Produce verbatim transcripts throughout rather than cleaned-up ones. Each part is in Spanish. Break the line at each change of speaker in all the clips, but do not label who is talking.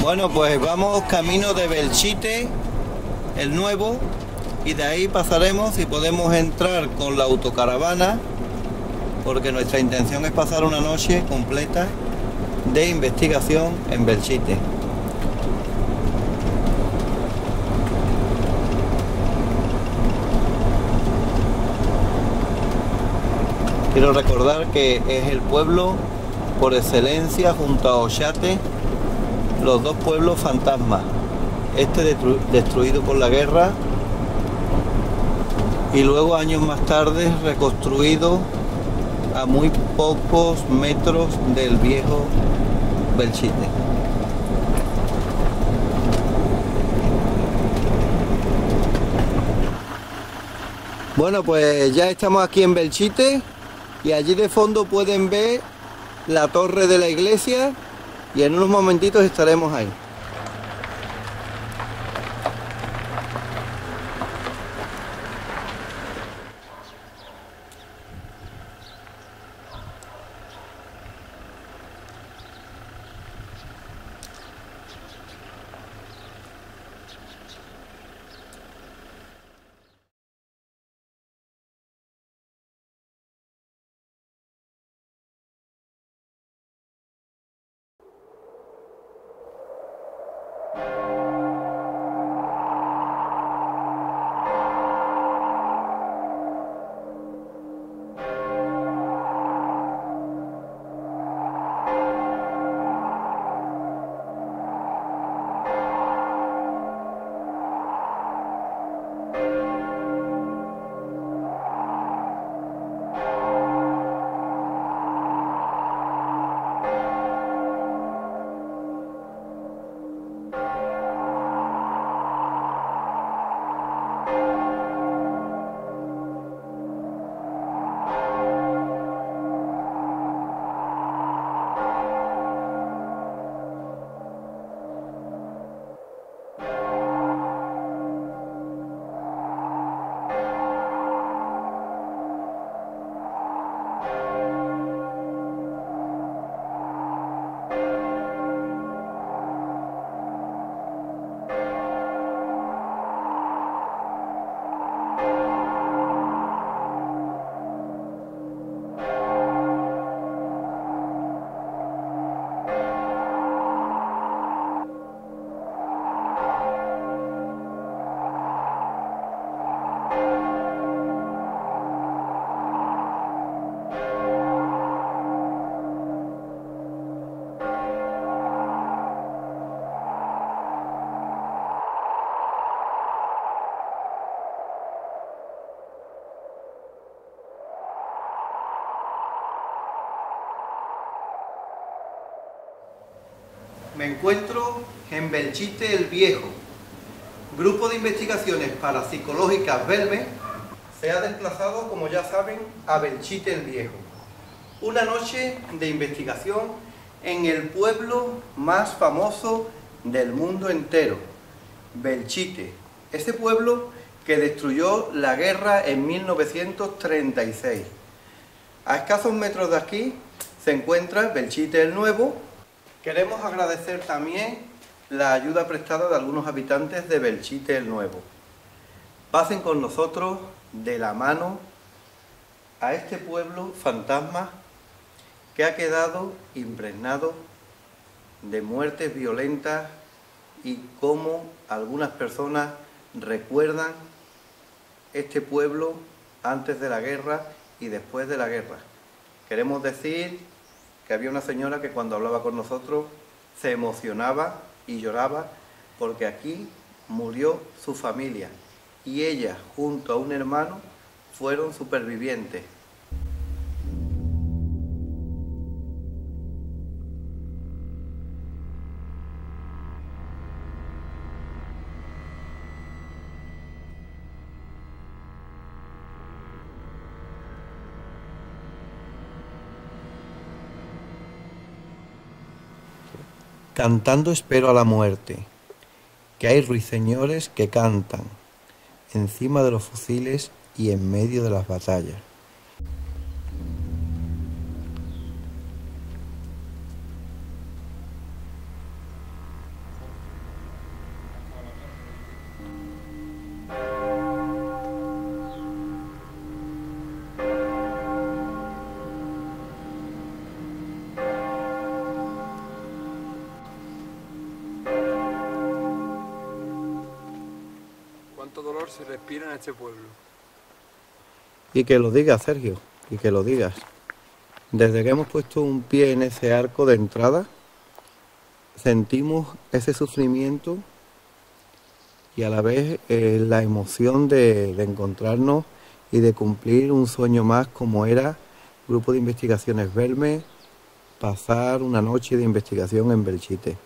Bueno, pues vamos camino de Belchite, el nuevo, y de ahí pasaremos y podemos entrar con la autocaravana, porque nuestra intención es pasar una noche completa de investigación en Belchite. Quiero recordar que es el pueblo por excelencia, junto a Oshate, los dos pueblos fantasmas. Este destruido por la guerra y luego años más tarde reconstruido a muy pocos metros del viejo Belchite. Bueno, pues ya estamos aquí en Belchite y allí de fondo pueden ver la torre de la iglesia y en unos momentitos estaremos ahí. Me encuentro en Belchite el Viejo. Grupo de Investigaciones Parapsicológicas Belme se ha desplazado, como ya saben, a Belchite el Viejo. Una noche de investigación en el pueblo más famoso del mundo entero, Belchite. Ese pueblo que destruyó la guerra en mil novecientos treinta y seis. A escasos metros de aquí se encuentra Belchite el Nuevo. Queremos agradecer también la ayuda prestada de algunos habitantes de Belchite el Nuevo. Pasen con nosotros de la mano a este pueblo fantasma que ha quedado impregnado de muertes violentas y cómo algunas personas recuerdan este pueblo antes de la guerra y después de la guerra. Queremos decir que había una señora que cuando hablaba con nosotros se emocionaba y lloraba porque aquí murió su familia y ella junto a un hermano fueron supervivientes. Cantando espero a la muerte, que hay ruiseñores que cantan encima de los fusiles y en medio de las batallas.
calor se respira en este pueblo.
Y que lo digas, Sergio, y que lo digas. Desde que hemos puesto un pie en ese arco de entrada, sentimos ese sufrimiento y a la vez eh, la emoción de, de encontrarnos y de cumplir un sueño más como era Grupo de Investigaciones Belme, pasar una noche de investigación en Belchite.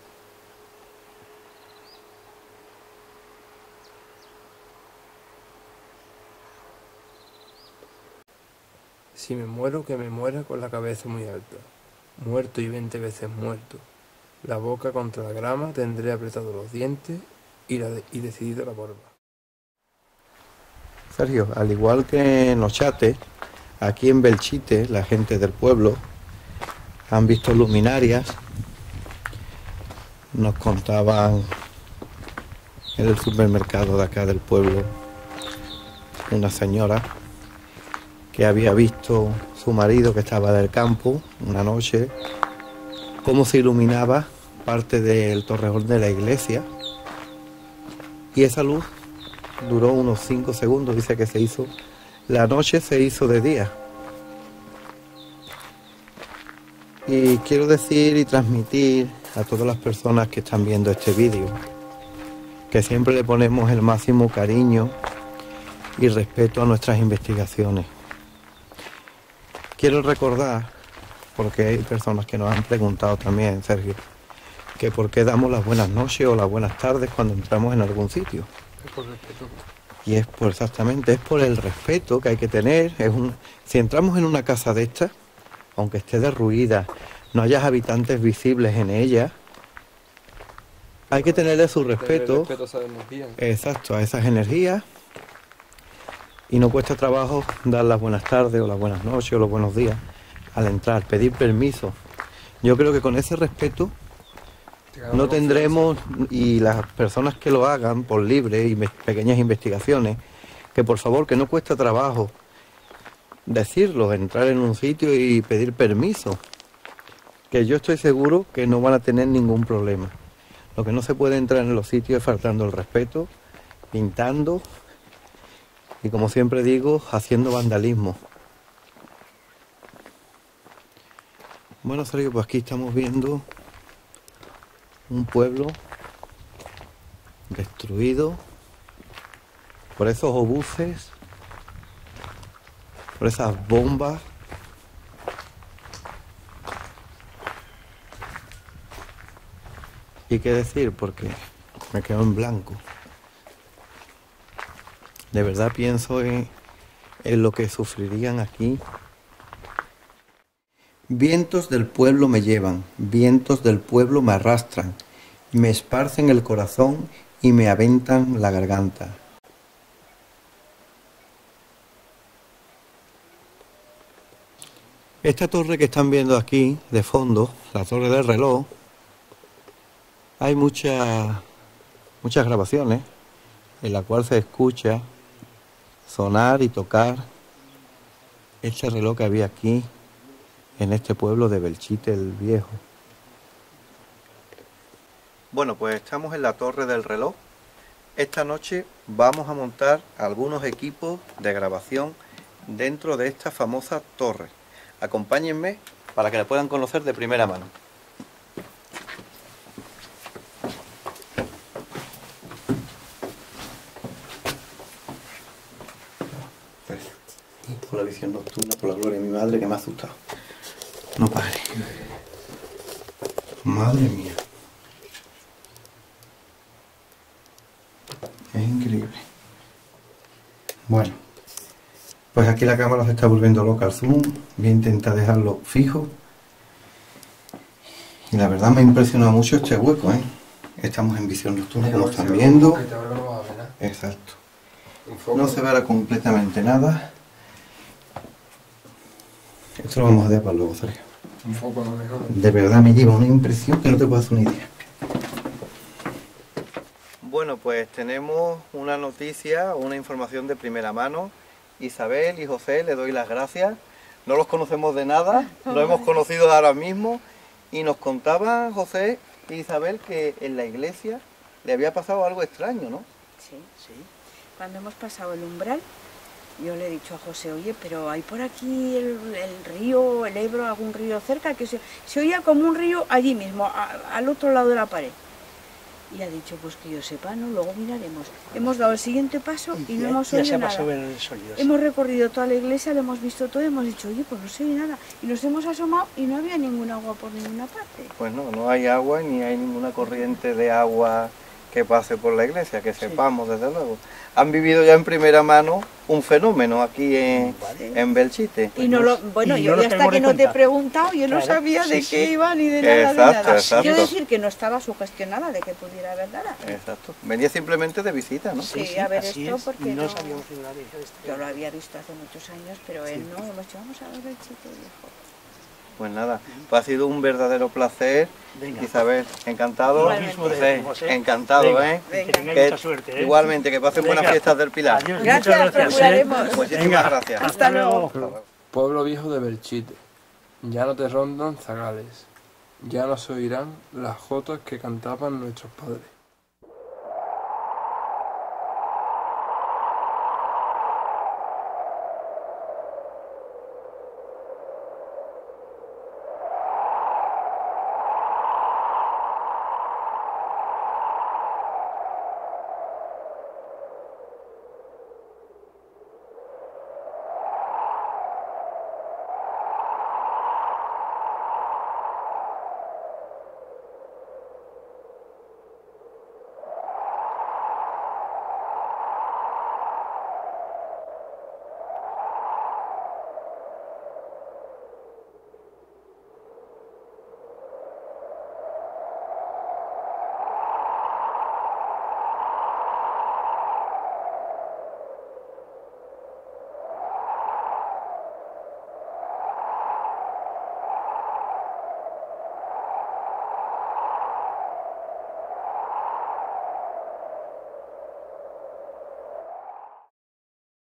Si me muero, que me muera con la cabeza muy alta. Muerto y veinte veces muerto. La boca contra la grama, tendré apretados los dientes y, la de, y decidido la barba.
Sergio, al igual que en los chates, aquí en Belchite, la gente del pueblo han visto luminarias. Nos contaban en el supermercado de acá del pueblo una señora que había visto su marido que estaba del campo una noche, cómo se iluminaba parte del torreón de la iglesia, y esa luz duró unos cinco segundos. Dice que se hizo, la noche se hizo de día. Y quiero decir y transmitir a todas las personas que están viendo este vídeo que siempre le ponemos el máximo cariño y respeto a nuestras investigaciones. Quiero recordar, porque hay personas que nos han preguntado también, Sergio, que por qué damos las buenas noches o las buenas tardes cuando entramos en algún sitio.
Es por respeto.
Y es por exactamente, es por el respeto que hay que tener. Es un, si entramos en una casa de estas, aunque esté derruida, no hayas habitantes visibles en ella, hay que tenerle su respeto,
respeto a esa energía.
Exacto, a esas energías. Y no cuesta trabajo dar las buenas tardes o las buenas noches o los buenos días al entrar, pedir permiso. Yo creo que con ese respeto no tendremos, y las personas que lo hagan por libre y pequeñas investigaciones, que por favor, que no cuesta trabajo decirlo, entrar en un sitio y pedir permiso, que yo estoy seguro que no van a tener ningún problema. Lo que no se puede entrar en los sitios es faltando el respeto, pintando y, como siempre digo, haciendo vandalismo. Bueno, Sergio, pues aquí estamos viendo un pueblo destruido por esos obuses, por esas bombas. Y qué decir, porque me quedo en blanco. De verdad pienso en, en lo que sufrirían aquí. Vientos del pueblo me llevan, vientos del pueblo me arrastran, me esparcen el corazón y me aventan la garganta. Esta torre que están viendo aquí, de fondo, la torre del reloj, hay muchas, muchas grabaciones en las cuales se escucha sonar y tocar este reloj que había aquí en este pueblo de Belchite el Viejo. Bueno, pues estamos en la torre del reloj. Esta noche vamos a montar algunos equipos de grabación dentro de esta famosa torre. Acompáñenme para que la puedan conocer de primera mano. Por la visión nocturna, por la gloria de mi madre, que me ha asustado. No pare. Madre mía. Es increíble. Bueno, pues aquí la cámara se está volviendo loca al zoom. Voy a intentar dejarlo fijo. Y la verdad me ha impresionado mucho este hueco, ¿eh? Estamos en visión nocturna, como están viendo. Exacto. No se verá completamente nada. Esto lo vamos a dejar para luego, Sergio.
Un foco no mejor.
De verdad me lleva una impresión que no te puedo hacer una idea. Bueno, pues tenemos una noticia, una información de primera mano. Isabel y José, les doy las gracias. No los conocemos de nada, los hemos conocido ahora mismo. Y nos contaban José e Isabel que en la iglesia le había pasado algo extraño, ¿no?
Sí, sí. cuando hemos pasado el umbral, yo le he dicho a José, oye, pero hay por aquí el, el río, el Ebro, algún río cerca, que se, se oía como un río allí mismo, a, al otro lado de la pared. Y ha dicho, pues que yo sepa, ¿no? Luego miraremos. Hemos dado el siguiente paso y no hemos oído nada. Hemos recorrido toda la iglesia, lo hemos visto todo y hemos dicho, oye, pues no se oye nada. Y nos hemos asomado y no había ningún agua por ninguna parte.
Pues no, no hay agua ni hay ninguna corriente de agua que pase por la iglesia, que sepamos desde luego. Han vivido ya en primera mano un fenómeno aquí en, vale. en Belchite.
Y no lo, bueno, y yo no hasta que no te he preguntado, yo no claro, sabía sí, de qué sí. iba ni de nada.
Exacto,
de nada.
Exacto.
Quiero decir que no estaba sugestionada de que pudiera haber nada.
Exacto. Venía simplemente de visita, ¿no?
Sí, sí a ver esto
es.
porque
no,
no
sabíamos nada de esto.
Yo lo había visto hace muchos años, pero sí. él no. Hemos dicho, vamos a ver Belchite viejo.
Pues nada, pues ha sido un verdadero placer. Venga. Isabel, encantado.
Lo mismo de
José, encantado,
Venga.
¿eh?
Que tengáis mucha suerte, ¿eh?
Igualmente, que pasen Venga. buenas fiestas del Pilar.
Adiós,
gracias,
gracias,
procuraremos.
¿eh? Muchísimas gracias.
Hasta luego.
Pueblo viejo de Belchite, ya no te rondan zagales, ya no se oirán las jotas que cantaban nuestros padres.